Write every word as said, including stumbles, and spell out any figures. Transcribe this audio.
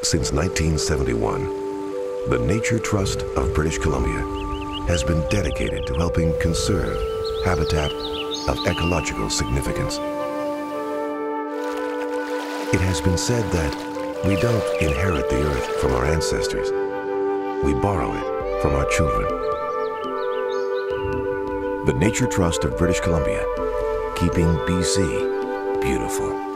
Since nineteen seventy-one, the Nature Trust of British Columbia has been dedicated to helping conserve habitat of ecological significance. It has been said that we don't inherit the earth from our ancestors. We borrow it from our children. The Nature Trust of British Columbia, keeping B C beautiful.